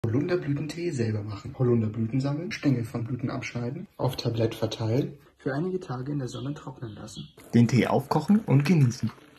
Holunderblütentee selber machen. Holunderblüten sammeln, Stängel von Blüten abschneiden, auf Tablett verteilen, für einige Tage in der Sonne trocknen lassen. Den Tee aufkochen und genießen.